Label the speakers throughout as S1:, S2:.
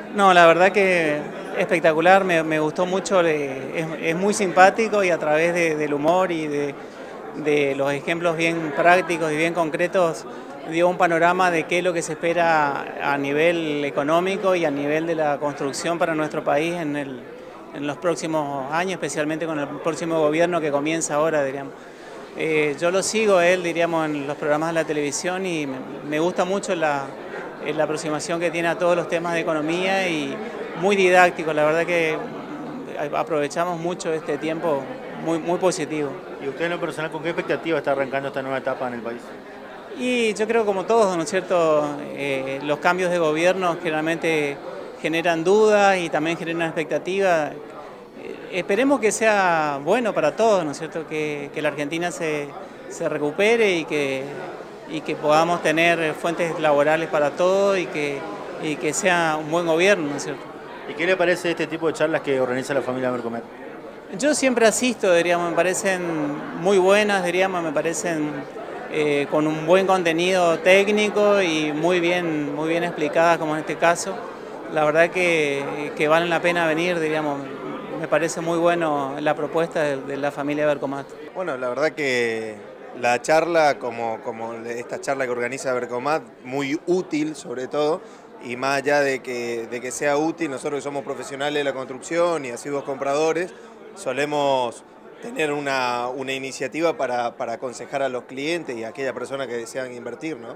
S1: No, la verdad que espectacular, me gustó mucho, es muy simpático y a través del humor y de los ejemplos bien prácticos y bien concretos dio un panorama de qué es lo que se espera a nivel económico y a nivel de la construcción para nuestro país en los próximos años, especialmente con el próximo gobierno que comienza ahora, diríamos. Yo lo sigo él, diríamos, en los programas de la televisión y me gusta mucho la aproximación que tiene a todos los temas de economía y muy didáctico. La verdad que aprovechamos mucho este tiempo muy positivo.
S2: ¿Y usted en lo personal con qué expectativa está arrancando esta nueva etapa en el país?
S1: Y yo creo como todos, ¿no es cierto? Los cambios de gobierno generalmente generan dudas y también generan expectativas. Esperemos que sea bueno para todos, ¿no es cierto? Que la Argentina se recupere y que podamos tener fuentes laborales para todos y que sea un buen gobierno, ¿no es cierto?
S2: ¿Y qué le parece este tipo de charlas que organiza la familia Mercomet?
S1: Yo siempre asisto, diríamos, me parecen muy buenas, diríamos, me parecen con un buen contenido técnico y muy bien explicadas, como en este caso. La verdad que valen la pena venir, diríamos, me parece muy bueno la propuesta de la familia Bercomat.
S3: Bueno, la verdad que la charla, como esta charla que organiza Bercomat, muy útil sobre todo, y más allá de que sea útil, nosotros que somos profesionales de la construcción y asiduos compradores, solemos tener una iniciativa para aconsejar a los clientes y a aquellas personas que desean invertir, ¿no?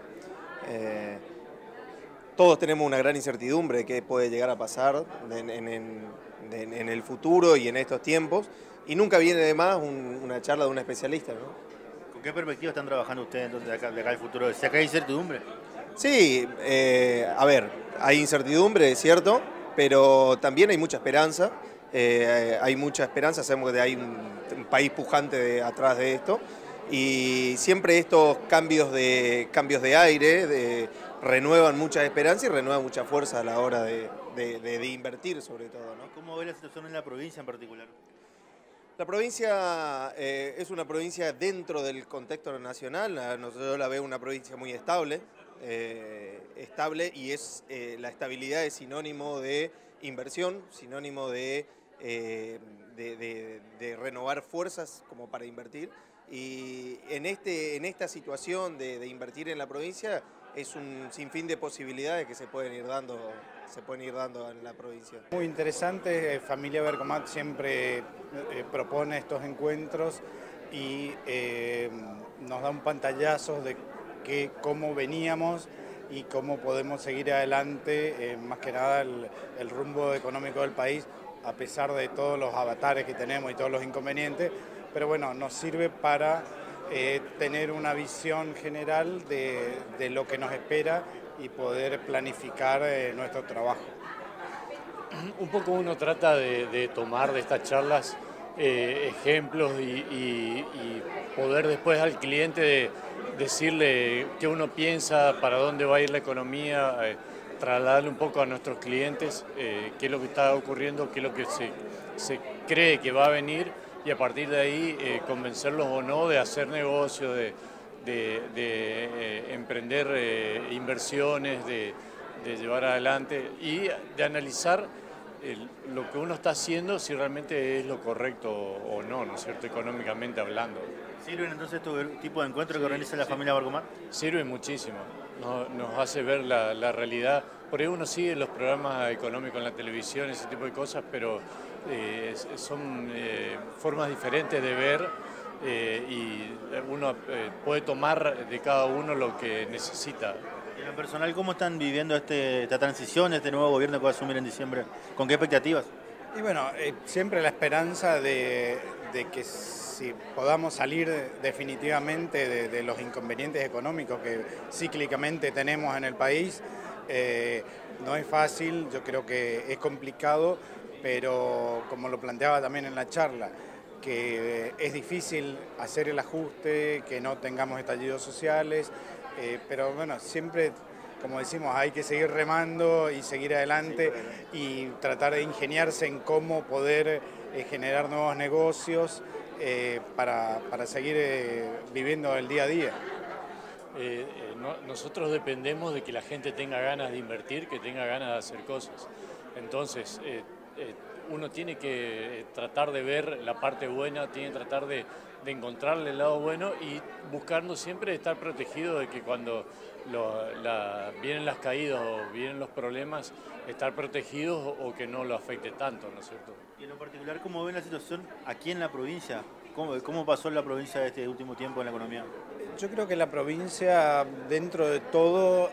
S3: Todos tenemos una gran incertidumbre de qué puede llegar a pasar en el futuro y en estos tiempos, y nunca viene de más una charla de un especialista, ¿no?
S2: ¿Con qué perspectiva están trabajando ustedes entonces de acá al futuro? ¿Se acá hay incertidumbre?
S3: Sí, a ver, hay incertidumbre, es cierto, pero también hay mucha esperanza. Hay mucha esperanza, sabemos que hay un país pujante atrás de esto, y siempre estos cambios de aire renuevan mucha esperanza y renuevan mucha fuerza a la hora de invertir sobre todo, ¿no?
S2: ¿Cómo ve la situación en la provincia en particular?
S3: La provincia es una provincia dentro del contexto nacional. Yo la veo una provincia muy estable, y la estabilidad es sinónimo de inversión, sinónimo de renovar fuerzas como para invertir. Y en esta situación de invertir en la provincia es un sinfín de posibilidades que se pueden ir dando en la provincia.
S4: Muy interesante, Familia Bercomat siempre propone estos encuentros y nos da un pantallazo de cómo veníamos y cómo podemos seguir adelante, más que nada el rumbo económico del país, a pesar de todos los avatares que tenemos y todos los inconvenientes, pero bueno, nos sirve para tener una visión general de lo que nos espera y poder planificar nuestro trabajo.
S5: Un poco uno trata de tomar de estas charlas ejemplos y poder después al cliente decirle qué uno piensa, para dónde va a ir la economía, trasladarle un poco a nuestros clientes qué es lo que está ocurriendo, qué es lo que se cree que va a venir, y a partir de ahí convencerlos o no de hacer negocio, de emprender inversiones, de llevar adelante y de analizar lo que uno está haciendo, si realmente es lo correcto o no, ¿no es cierto?, económicamente hablando.
S2: ¿Sirven entonces este tipo de encuentros que organiza la familia Bercomat?
S5: Sirve muchísimo, nos hace ver la realidad. Por ahí uno sigue los programas económicos en la televisión, ese tipo de cosas, pero son formas diferentes de ver y uno puede tomar de cada uno lo que necesita.
S2: En lo personal, ¿cómo están viviendo esta transición, este nuevo gobierno que va a asumir en diciembre? ¿Con qué expectativas?
S4: Y bueno, siempre la esperanza de que si podamos salir definitivamente de los inconvenientes económicos que cíclicamente tenemos en el país. No es fácil, yo creo que es complicado, pero como lo planteaba también en la charla, que es difícil hacer el ajuste, que no tengamos estallidos sociales, pero bueno, siempre, como decimos, hay que seguir remando y seguir adelante y tratar de ingeniarse en cómo poder generar nuevos negocios para seguir viviendo el día a día.
S5: nosotros dependemos de que la gente tenga ganas de invertir, que tenga ganas de hacer cosas. Entonces, uno tiene que tratar de ver la parte buena, tiene que tratar de encontrarle el lado bueno y buscando siempre estar protegido de que cuando vienen las caídas o vienen los problemas, estar protegidos o que no lo afecte tanto, ¿no es cierto?
S2: Y en lo particular, ¿cómo ven la situación aquí en la provincia? ¿Cómo pasó en la provincia este último tiempo en la economía?
S4: Yo creo que la provincia, dentro de todo,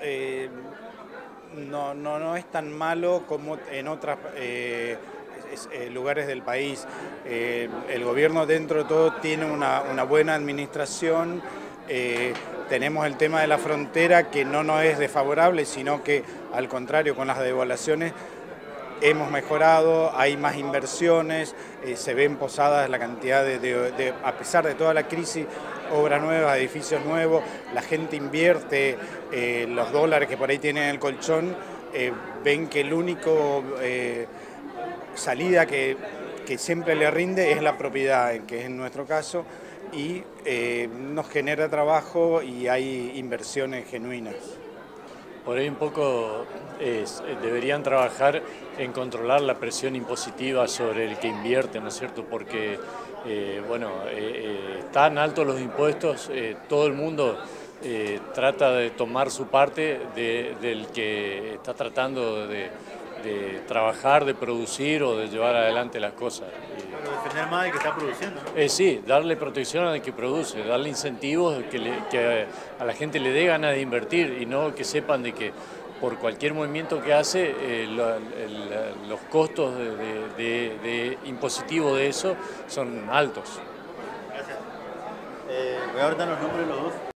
S4: no es tan malo como en otros lugares del país. El gobierno, dentro de todo, tiene una buena administración. Tenemos el tema de la frontera, que no nos es desfavorable, sino que, al contrario, con las devaluaciones hemos mejorado, hay más inversiones, se ven posadas la cantidad a pesar de toda la crisis, obras nuevas, edificios nuevos, la gente invierte, los dólares que por ahí tienen en el colchón, ven que el único salida que siempre le rinde es la propiedad, que es en nuestro caso, y nos genera trabajo y hay inversiones genuinas.
S5: Por ahí un poco deberían trabajar en controlar la presión impositiva sobre el que invierte, ¿no es cierto? Porque, están altos los impuestos, todo el mundo trata de tomar su parte del que está tratando de trabajar, de producir o de llevar adelante las cosas.
S2: Pero defender más del que está produciendo, ¿no?
S5: Sí, darle protección al que produce, darle incentivos que a la gente le dé ganas de invertir y no que sepan de que por cualquier movimiento que hace, los costos de impositivo de eso son altos.
S2: Gracias. Voy a dar los nombres de los dos.